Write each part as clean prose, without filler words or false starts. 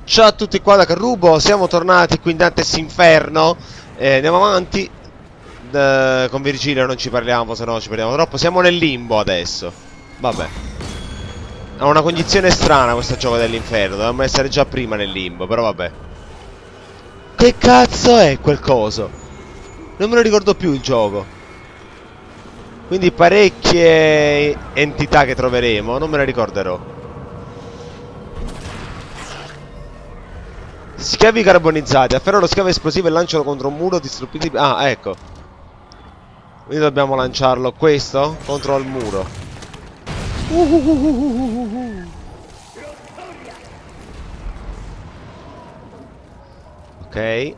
Ciao a tutti qua da Carrubo, siamo tornati qui in Dantes Inferno. Andiamo avanti. Con Virgilio non ci parliamo, se no ci parliamo troppo. Siamo nel limbo adesso. Vabbè. Ha una cognizione strana questo gioco dell'inferno. Dovevamo essere già prima nel limbo, però vabbè. Che cazzo è quel coso? Non me lo ricordo più il gioco. Quindi parecchie entità che troveremo, non me le ricorderò. Schiavi carbonizzati, afferra lo schiavo esplosivo e lancialo contro un muro distruttibile. Ah, ecco. Quindi dobbiamo lanciarlo questo contro il muro. Ok.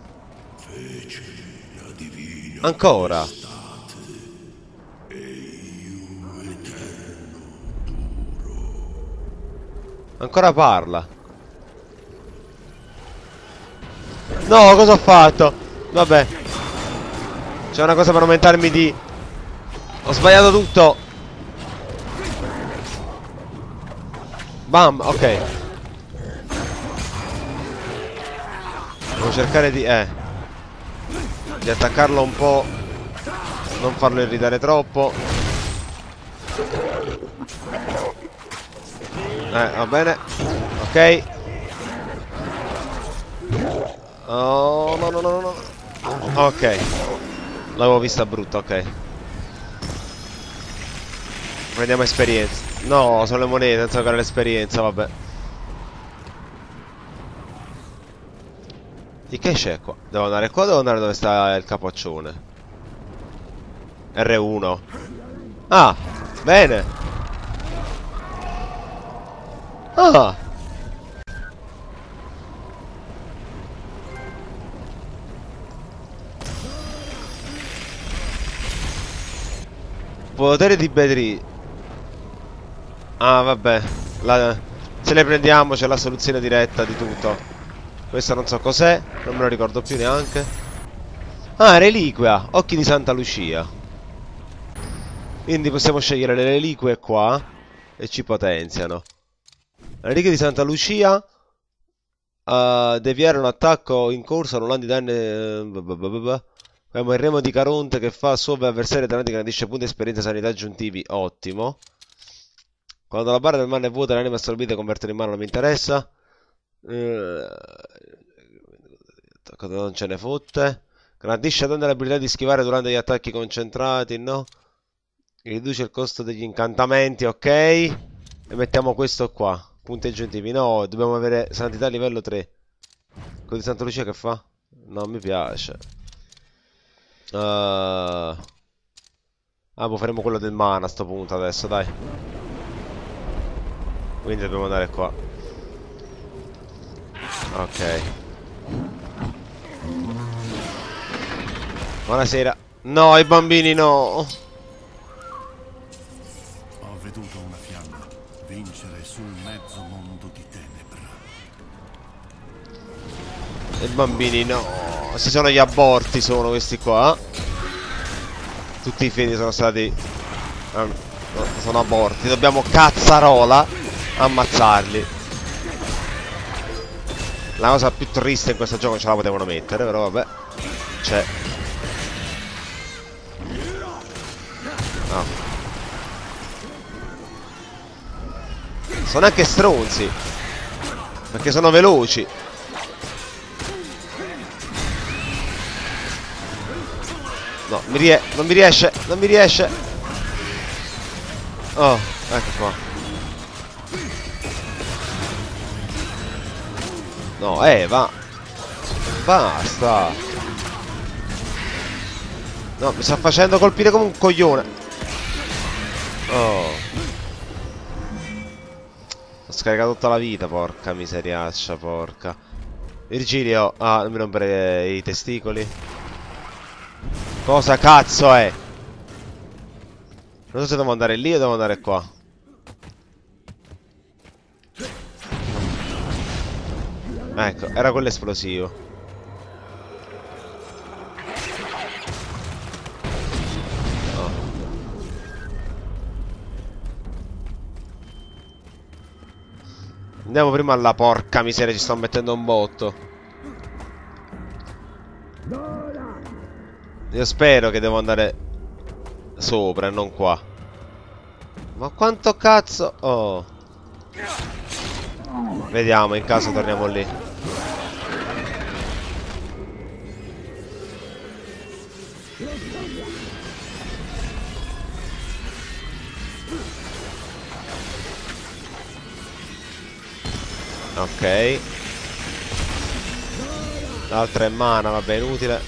Ancora. Ancora parla. No, cosa ho fatto? Vabbè. C'è una cosa per aumentarmi di... Ho sbagliato tutto. Bam, ok. Devo cercare di attaccarlo un po'. Non farlo irritare troppo. Va bene. Ok. Oh, no, no, no, no. Ok. L'avevo vista brutta, ok. Prendiamo esperienza. No, sono le monete, senza giocare l'esperienza, vabbè. Di che c'è qua? Devo andare qua o devo andare dove sta il capoccione? R1. Ah, bene. Ah. Potere di Bedri. Ah, vabbè. Se le prendiamo c'è la soluzione diretta di tutto. Questo non so cos'è. Non me lo ricordo più neanche. Ah, reliquia. Occhi di Santa Lucia. Quindi possiamo scegliere le reliquie qua. E ci potenziano. La reliquia di Santa Lucia. Deviare un attacco in corso annullando i danni. Abbiamo il remo di Caronte che fa suove avversari danati che garantisce punti esperienza sanità aggiuntivi. Ottimo. Quando la barra del mano è vuota l'anima assorbita e convertire in mano non mi interessa. Non ce ne fotte. Garantisce danni l'abilità di schivare durante gli attacchi concentrati. No. Riduce il costo degli incantamenti. Ok. E mettiamo questo qua. Punti aggiuntivi. No, dobbiamo avere santità livello 3. Quello di Santa Lucia che fa? Non mi piace. boh, faremo quello del mana a sto punto adesso, dai. Quindi dobbiamo andare qua. Ok. Buonasera. No, i bambini no. Ho veduto una fiamma vincere sul mezzo mondo di tenebra. I bambini no. Se sono gli aborti sono questi qua. Tutti i figli sono stati... sono aborti. Dobbiamo cazzarola ammazzarli. La cosa più triste in questo gioco ce la potevano mettere, però vabbè. C'è. No. Sono anche stronzi. Perché sono veloci. No, non mi riesce, non mi riesce. Oh, ecco qua. No, va. Basta. No, mi sta facendo colpire come un coglione. Oh. Ho scaricato tutta la vita, porca miseriaccia, porca. Virgilio, non mi rompere i testicoli. Cosa cazzo è? Non so se devo andare lì o devo andare qua. Ecco, era quello esplosivo. Oh. Andiamo prima alla porca miseria, ci sto mettendo un botto. Io spero che devo andare sopra e non qua. Ma quanto cazzo... Oh. Vediamo, in caso torniamo lì. Ok. L'altra è mana, vabbè, inutile.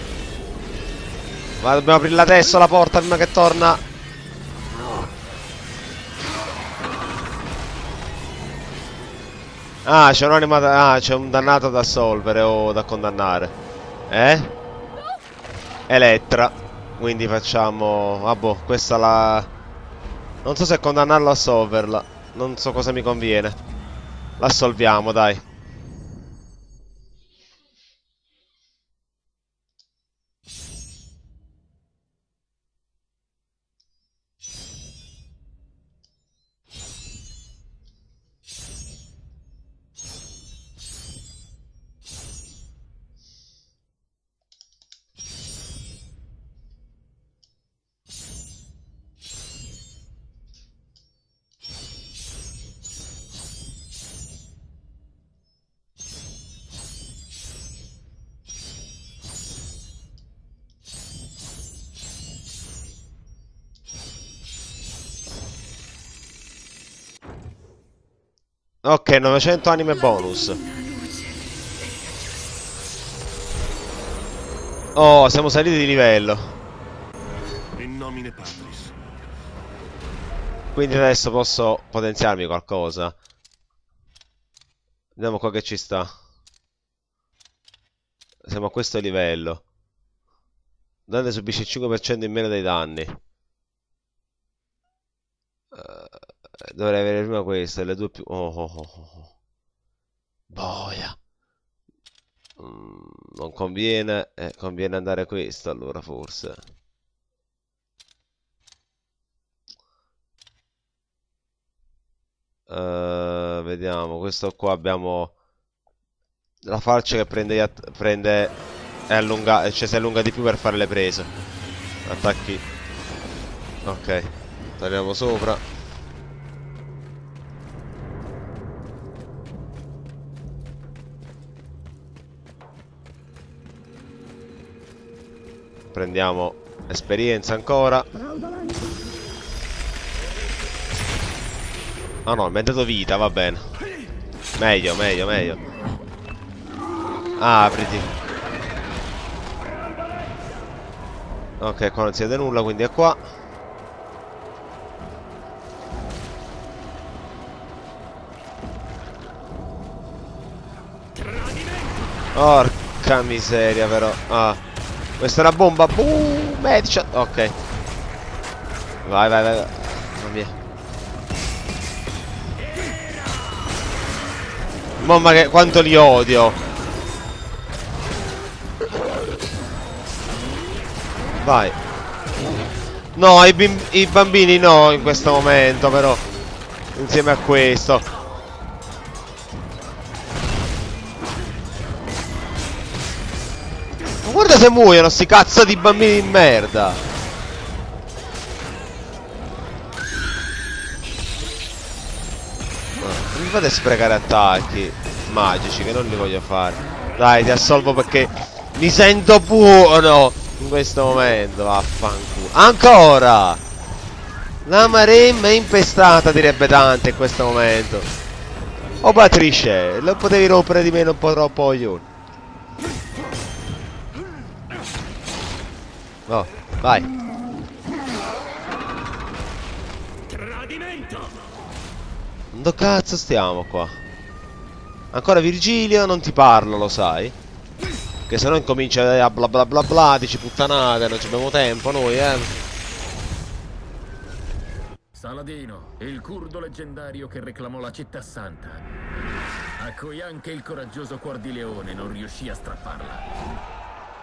Ma dobbiamo aprirla adesso la porta prima che torna. Ah, c'è un'anima da... Ah, c'è un dannato da assolvere o da condannare. Elettra. Quindi facciamo... Vabbè, questa la... Non so se condannarla o assolverla. Non so cosa mi conviene. L'assolviamo, dai. Ok, 900 anime bonus. Oh, siamo saliti di livello. In nomine Patris. Quindi adesso posso potenziarmi qualcosa. Vediamo qua che ci sta. Siamo a questo livello. Dante subisce il 5% in meno dei danni. Dovrei avere prima queste, le due più... Oh. Boia. Non conviene. Conviene andare questo allora forse. Vediamo. Questo qua abbiamo... La falce che prende... È allunga... Cioè si allunga di più per fare le prese. Attacchi. Ok. Torniamo sopra. Prendiamo esperienza ancora. Ah no, mi è dato vita, va bene. Meglio. Apriti. Ok, qua non si vede nulla, quindi è qua. Porca miseria però. Ah, questa è una bomba. Boom, headshot. Ok. Vai. Mamma mia. Mamma che quanto li odio. Vai. No, i bambini no in questo momento però. Insieme a questo. Ma guarda se muoiono sti cazzo di bambini di merda. Non mi fate sprecare attacchi magici che non li voglio fare. Dai, ti assolvo perché mi sento buono in questo momento. Vaffanculo. Ancora! La maremma è impestata, direbbe Dante in questo momento. Oh Patrice, lo potevi rompere di meno un po' troppo coglione. Oh, vai. Dove cazzo stiamo qua? Ancora Virgilio, non ti parlo, lo sai? Che se no incomincia a bla bla bla bla, dici puttanate, non ci abbiamo tempo noi, Saladino, il curdo leggendario che reclamò la città santa, a cui anche il coraggioso Cuor di Leone non riuscì a strapparla.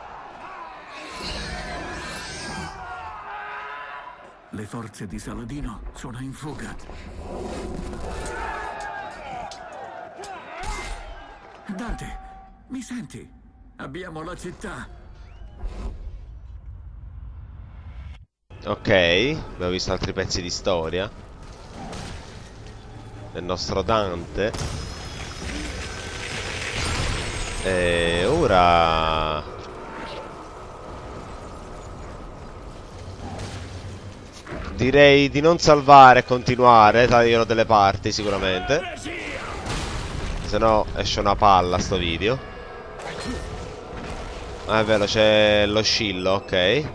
Le forze di Saladino sono in fuga. Dante, mi senti? Abbiamo la città. Ok, abbiamo visto altri pezzi di storia del nostro Dante. E ora direi di non salvare e continuare. Tagliano delle parti sicuramente, se no esce una palla sto video. Ah, è vero, c'è lo scillo, ok.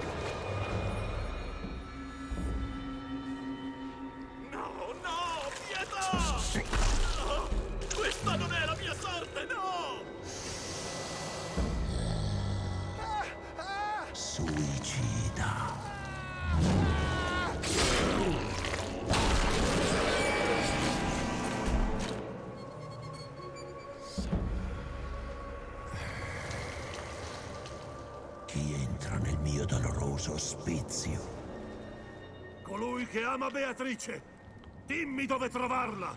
Suicida. Chi entra nel mio doloroso ospizio? Colui che ama Beatrice. Dimmi dove trovarla.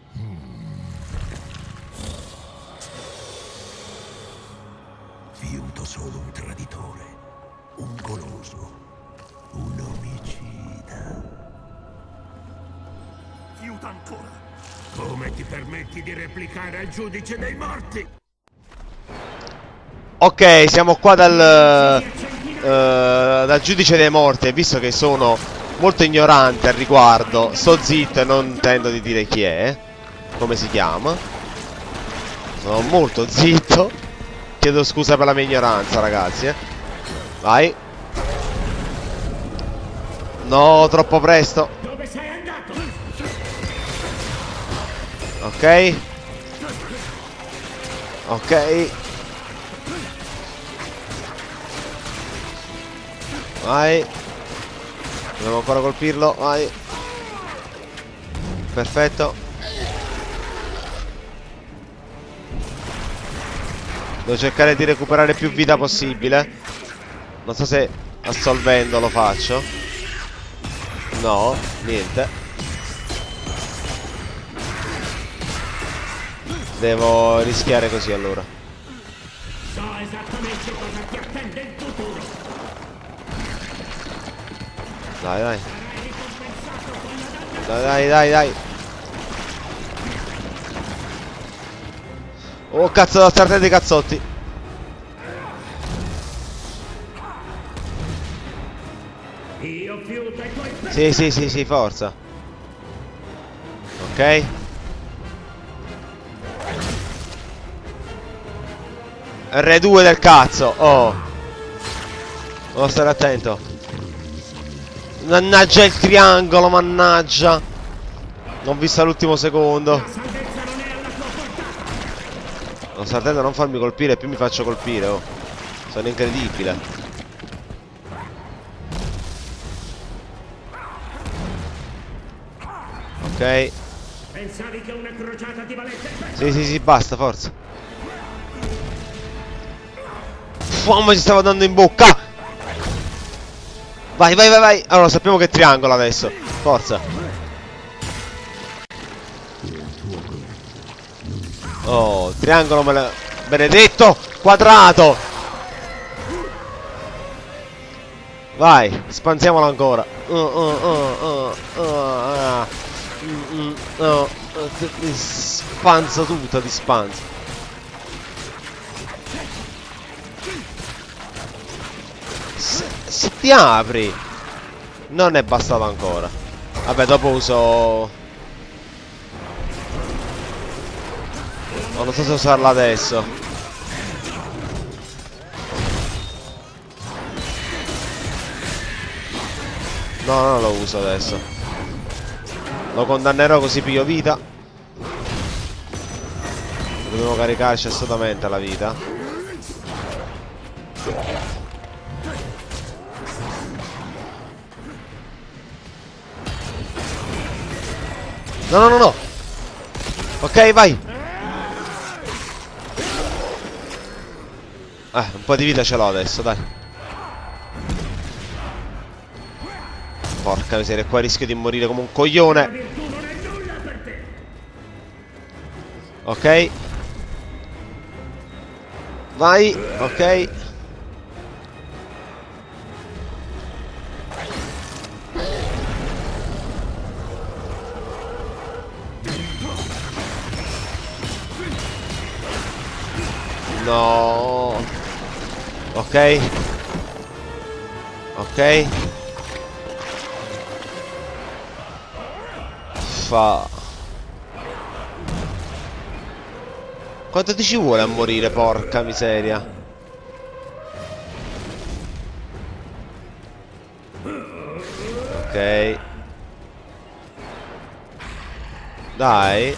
Fiuto solo un traditore, un goloso, un omicida. Fiuta ancora. Come ti permetti di replicare al giudice dei morti? Ok, siamo qua dal giudice dei morti. E visto che sono molto ignorante al riguardo, sto zitto e non tendo di dire chi è, come si chiama. Sono molto zitto. Chiedo scusa per la mia ignoranza, ragazzi. Vai. No, troppo presto. Dove sei andato? Ok. Ok. Vai. Dobbiamo ancora colpirlo. Vai. Perfetto. Devo cercare di recuperare più vita possibile. Non so se assolvendo lo faccio. No, niente. Devo rischiare così allora. So esattamente cosa ti attende in futuro. Dai, dai. Dai, dai, dai, dai. Oh, cazzo, la starter dei cazzotti. Io fiuto i tuoi pezzi. Sì, sì, sì, sì, forza. Ok. R2 del cazzo. Oh. Devo stare attento. Mannaggia il triangolo, mannaggia. Non ho visto all'ultimo secondo. Non sto attento a non farmi colpire, più mi faccio colpire, oh. Sono incredibile. Ok. Pensavi che una crociata ti valesse? Sì, sì, sì, basta, forza. Mamma, ci stava dando in bocca. Vai, vai, vai, vai. Allora, sappiamo che è triangolo adesso. Forza. Oh, triangolo benedetto. Quadrato. Vai, spanziamolo ancora. Ti spanzo tutto, ti spanzo. Se ti apri. Non è bastato ancora. Vabbè, dopo uso... Oh, non so se usarla adesso. No, non lo uso adesso. Lo condannerò così piglio vita. Dobbiamo caricarci assolutamente la vita. No, no, no, no. Ok, vai. Un po' di vita ce l'ho adesso, dai. Porca miseria, qua rischio di morire come un coglione. Ok. Vai, ok. No. Ok. Ok. Quanto ti ci vuole a morire, porca miseria? Ok. Dai.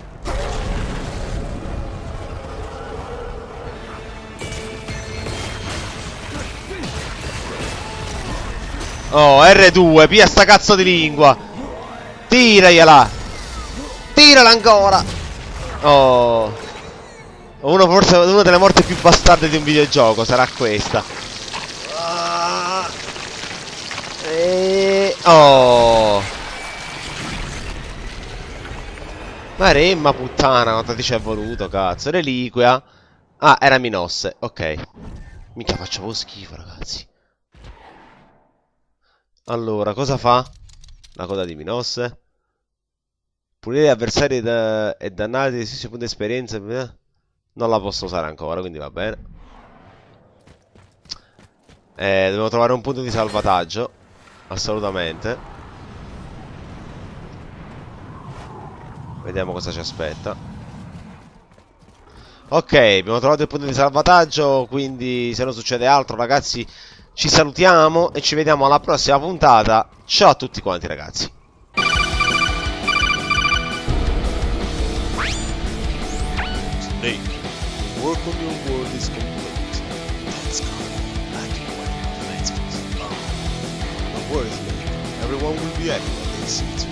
Oh, R2, pia sta cazzo di lingua. Tiragliela. Tirala ancora. Oh. Forse una delle morti più bastarde di un videogioco sarà questa. Oh. Ma remma puttana, quanto ti ci è voluto, cazzo. Reliquia. Ah, era Minosse, ok. Minchia, faccio proprio schifo, ragazzi. Allora, cosa fa? La coda di Minosse. Pulire gli avversari e dannati di stessi punti di esperienza. Non la posso usare ancora, quindi va bene. Devo trovare un punto di salvataggio. Assolutamente. Vediamo cosa ci aspetta. Ok, abbiamo trovato il punto di salvataggio. Quindi se non succede altro, ragazzi, ci salutiamo e ci vediamo alla prossima puntata. Ciao a tutti quanti, ragazzi. Snake, work on your world is complete. Thanks God, like you went to the next. Don't worry, Snake. Everyone will be happy when they see it.